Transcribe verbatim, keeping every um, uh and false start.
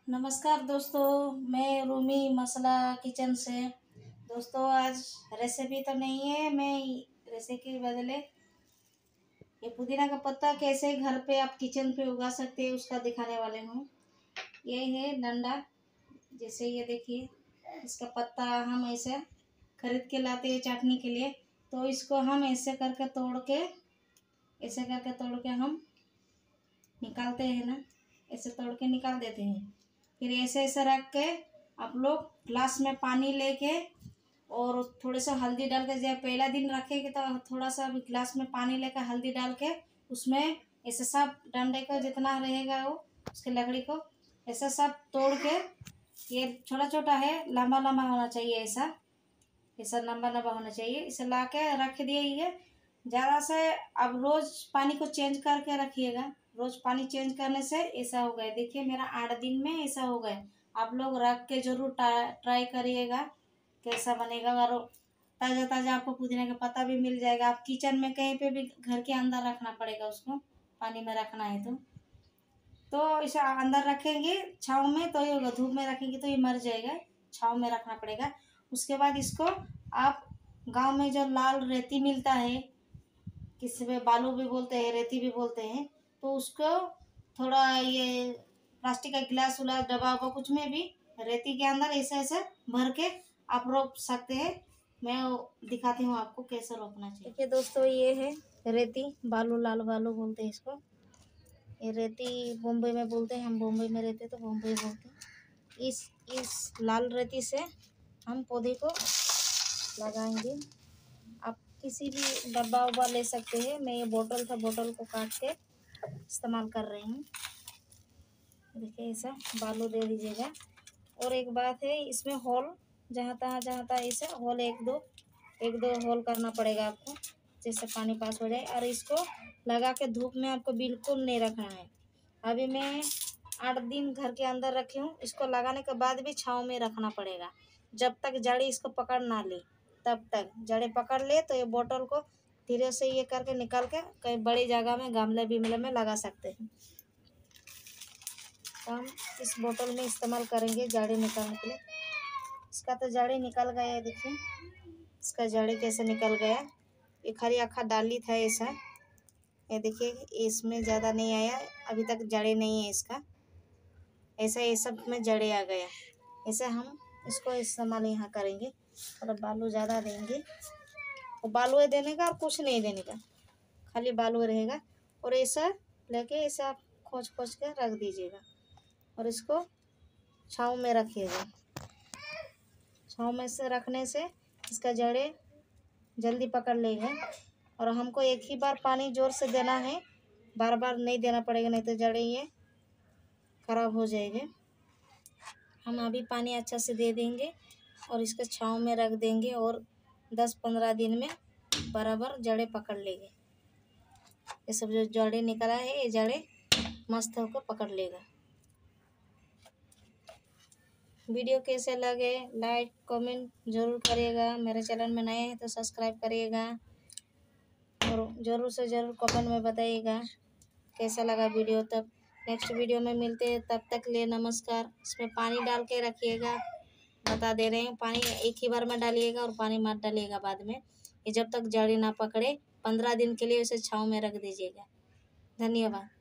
नमस्कार दोस्तों, मैं रूमी मसाला किचन से। दोस्तों आज रेसिपी तो नहीं है, मैं रेसिपी के बदले ये पुदीना का पत्ता कैसे घर पे आप किचन पे उगा सकते हैं उसका दिखाने वाले हूँ। ये है डंडा, जैसे ये देखिए, इसका पत्ता हम ऐसे खरीद के लाते हैं चाटने के लिए। तो इसको हम ऐसे करके तोड़ के ऐसे करके तोड़ के हम निकालते हैं ना, ऐसे तोड़ के निकाल देते हैं। फिर ऐसे ऐसे रख के आप लोग ग्लास में पानी लेके और थोड़े सा हल्दी डाल के, जब पहला दिन रखेंगे तो थोड़ा सा ग्लास में पानी लेकर हल्दी डाल के उसमें ऐसे सब डंडे को जितना रहेगा वो उसके लकड़ी को ऐसा सब तोड़ के, ये छोटा छोटा है, लंबा लंबा होना चाहिए, ऐसा ऐसा लंबा लंबा होना चाहिए। इसे ला के रख दिए। ये ज़्यादा से अब रोज़ पानी को चेंज करके रखिएगा। रोज़ पानी चेंज करने से ऐसा हो गया, देखिए मेरा आठ दिन में ऐसा हो गया। आप लोग रख के ज़रूर ट्राई करिएगा कैसा बनेगा। और ताज़ा ताज़ा आपको पुदीना का पत्ता भी मिल जाएगा। आप किचन में कहीं पे भी घर के अंदर रखना पड़ेगा, उसको पानी में रखना है तो तो इसे अंदर रखेंगे छाँव में, तो ये होगा। धूप में रखेंगे तो ये मर जाएगा, छाँव में रखना पड़ेगा। उसके बाद इसको आप गांव में जो लाल रेती मिलता है, किसी में बालू भी बोलते हैं, रेती भी बोलते हैं, तो उसको थोड़ा ये प्लास्टिक का गिलास उलास डब्बा वब्बा कुछ में भी रेती के अंदर ऐसे ऐसे भर के आप रोप सकते हैं। मैं दिखाती हूँ आपको कैसे रोपना चाहिए। देखिए दोस्तों, ये है रेती, बालू, लाल बालू बोलते हैं इसको। ये रेती बॉम्बे में बोलते हैं, हम बॉम्बे में रहते तो बॉम्बे बोलते हैं। इस इस लाल रेती से हम पौधे को लगाएंगे। आप किसी भी डब्बा उब्बा ले सकते हैं। मैं ये बोतल था, बोतल को काट के इस्तेमाल कर रही हूँ। देखिए ऐसा बालू दे दीजिएगा। और एक बात है, इसमें होल जहाँ तहाँ जहाँ तहाँ ऐसे होल एक दो एक दो होल करना पड़ेगा आपको, जिससे पानी पास हो जाए। और इसको लगा के धूप में आपको बिल्कुल नहीं रखना है। अभी मैं आठ दिन घर के अंदर रखी हूँ। इसको लगाने के बाद भी छाँव में रखना पड़ेगा, जब तक जड़ी इसको पकड़ ना ले तब तक। जड़ें पकड़ ले तो ये बोतल को धीरे से ये करके निकाल के कहीं बड़ी जगह में गमले बिमले में लगा सकते हैं। तो हम इस बोतल में इस्तेमाल करेंगे जड़ी निकालने के लिए। इसका तो जड़ी निकल गया है, देखिए इसका जड़ी कैसे निकल गया। ये खरी आखा डाली था ऐसा, ये देखिए इसमें ज़्यादा नहीं आया, अभी तक जड़े नहीं है इसका। ऐसा ये सब में जड़े आ गया। ऐसे हम इसको इस्तेमाल यहाँ करेंगे। और बालू ज़्यादा देंगे, और बालू देने का और कुछ नहीं देने का, खाली बालू रहेगा। और ऐसा लेके ऐसे आप खोज खोज के रख दीजिएगा और इसको छाँव में रखिएगा। छाँव में से रखने से इसका जड़ें जल्दी पकड़ लेगा। और हमको एक ही बार पानी ज़ोर से देना है, बार बार नहीं देना पड़ेगा, नहीं तो जड़ें ये खराब हो जाएंगे। हम अभी पानी अच्छा से दे देंगे और इसको छाँव में रख देंगे, और दस पंद्रह दिन में बराबर जड़ें पकड़ लेंगे। ये सब जो जड़ें निकला है, ये जड़ें मस्त होकर पकड़ लेगा। वीडियो कैसे लगे लाइक कमेंट ज़रूर करिएगा। मेरे चैनल में नए हैं तो सब्सक्राइब करिएगा, और ज़रूर से ज़रूर कमेंट में बताइएगा कैसा लगा वीडियो। तब नेक्स्ट वीडियो में मिलते हैं, तब तक लिए नमस्कार। इसमें पानी डाल के रखिएगा, बता दे रहे हैं। पानी एक ही बार में डालिएगा और पानी मत डालिएगा बाद में। ये जब तक जड़ी ना पकड़े पंद्रह दिन के लिए उसे छाँव में रख दीजिएगा। धन्यवाद।